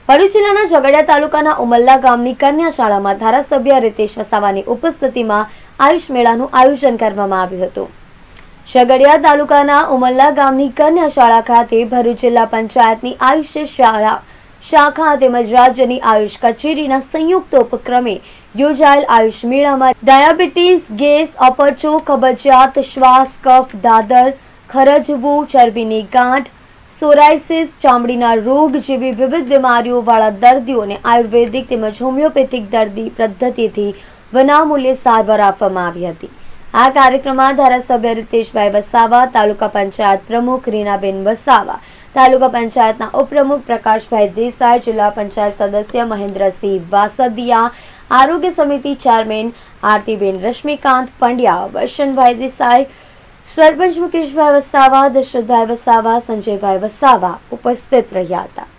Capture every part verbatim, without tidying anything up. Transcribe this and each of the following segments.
ભરૂચ જિલ્લાના ઝઘડિયા તાલુકાના ઉમલ્લા ગામની કન્યા શાળામાં ધારાસભ્ય રીતેશ વસાવાની ઉપસ્થિતિમાં આયુષ મેળાનું આયોજન કરવામાં આવ્યું હતું। ઝઘડિયા તાલુકાના ઉમલ્લા ગામની કન્યા શાળા ખાતે ભરૂચ જિલ્લા પંચાયતની આયુષ શાળા શાખા તેમજ રાજ્યની આયુષ કચેરીના સંયુક્ત ઉપક્રમે યોજાયેલ આયુષ મેળામાં ડાયાબિટીસ, ગેસ, અપચો, કબજિયાત, શ્વાસ, કફ, દાદર, ખરજવું, ચરબીની ગાંઠ, સોરાયસિસ, ચામડીના રોગ જેવી વિવિધ બીમારીઓ વાળા દર્દીઓને આયુર્વેદિક તેમજ હોમિયોપેથિક દર્દી પદ્ધતિથી વિનામૂલ્યે સારવાર આપવામાં આવી હતી। આ કાર્યક્રમમાં ધારાસભ્ય રીતેશભાઈ વસાવા, તાલુકા પંચાયત પ્રમુખ રીનાબેન વસાવા, તાલુકા પંચાયતના ઉપપ્રમુખ પ્રકાશભાઈ દેસાઈ, જિલ્લા પંચાયત સદસ્ય મહેન્દ્રસિંહ વાસદિયા, આરોગ્ય સમિતિ ચેરમેન આરતીબેન રશ્મિકાંત પંડ્યા, વૈશનભાઈ દેસાઈ, સરપંચ મુકેશભાઈ વસાવા, દશરથભાઈ વસાવા, સંજયભાઈ વસાવા ઉપસ્થિત રહ્યા હતા।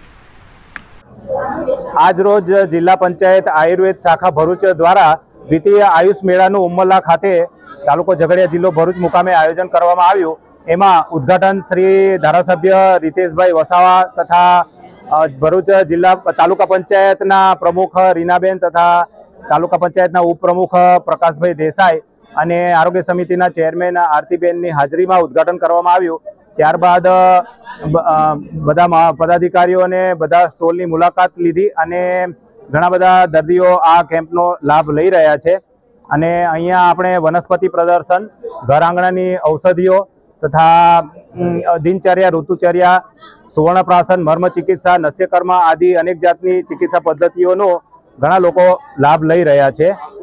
આજ રોજ જિલ્લા પંચાયત આયુર્વેદ શાખા ભરૂચ દ્વારા દ્વિતીય આયુષ મેળાનું ઉમલ્લા ખાતે તાલુકો ઝઘડિયા જિલ્લો ભરૂચ મુકામે આયોજન કરવામાં આવ્યું। એમાં ઉદ્ઘાટન શ્રી ધારાસભ્ય રીતેશભાઈ વસાવા તથા ભરૂચ જિલ્લા તાલુકા પંચાયતના પ્રમુખ રીનાબેન તથા તાલુકા પંચાયતના ઉપપ્રમુખ પ્રકાશભાઈ દેસાઈ અને આરોગ્ય સમિતિના ચેરમેન આરતીબેનની હાજરીમાં ઉદ્ઘાટન કરવામાં આવ્યું। ત્યારબાદ બધા પદાધિકારીઓને બધા સ્ટોલની મુલાકાત લીધી અને ઘણા બધા દર્દીઓ આ કેમ્પનો લાભ લઈ રહ્યા છે। અને અહીંયા આપણે વનસ્પતિ પ્રદર્શન, ઘર આંગણાની ઔષધિઓ તથા દિનચર્યા, ઋતુચર્યા, સુવર્ણપ્રાશન, મર્મ ચિકિત્સા, નસ્યકર્મ આદિ અનેક જાતની ચિકિત્સા પદ્ધતિઓનો ઘણા લોકો લાભ લઈ રહ્યા છે।